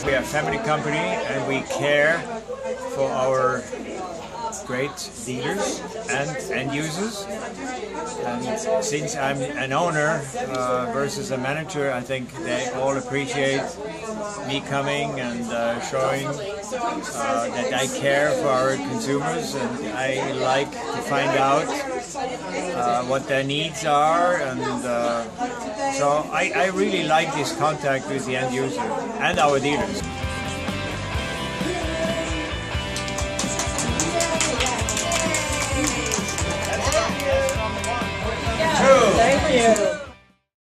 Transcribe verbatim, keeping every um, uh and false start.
We are a family company and we care for our great dealers and end users. And since I'm an owner uh, versus a manager, I think they all appreciate me coming and uh, showing uh, that I care for our consumers, and I like to find out uh, what their needs are, and uh, so I, I really like this contact with the end user and our dealers. Thank you.